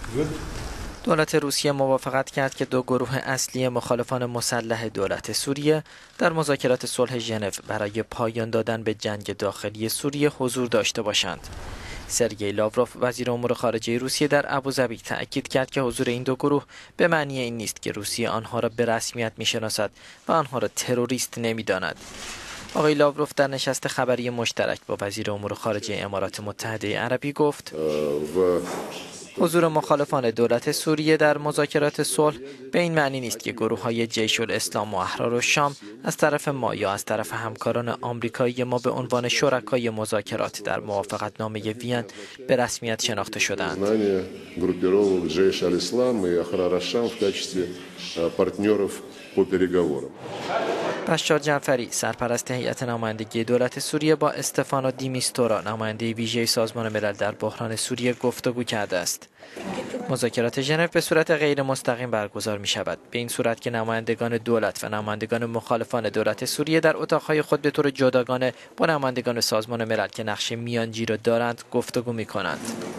دولت روسیه موافقت کرد که دو گروه اصلی مخالفان مسلح دولت سوریه در مذاکرات صلح ژنو برای پایان دادن به جنگ داخلی سوریه حضور داشته باشند. سرگئی لاوروف وزیر امور خارجه روسیه در ابوظبی تأکید کرد که حضور این دو گروه به معنی این نیست که روسیه آنها را به رسمیت می‌شناسد و آنها را تروریست نمی‌داند. آقای لاوروف در نشست خبری مشترک با وزیر امور خارجه امارات متحده عربی گفت حضور مخالفان دولت سوریه در مذاکرات صلح به این معنی نیست که گروه‌های جیش الاسلام و احرار الشام از طرف ما یا از طرف همکاران آمریکایی ما به عنوان شرکای مذاکرات در موافقتنامه وین به رسمیت شناخته شدند. بشار جعفری سرپرست هیئت نمایندگی دولت سوریه با استفانو دی میستورا نماینده ویژه سازمان ملل در بحران سوریه گفتگو کرده است. مذاکرات ژنو به صورت غیر مستقیم برگزار می شود، به این صورت که نمایندگان دولت و نمایندگان مخالفان دولت سوریه در اتاقهای خود به طور جداگانه با نمایندگان سازمان ملل که نقش میانجی را دارند گفتگو می کنند.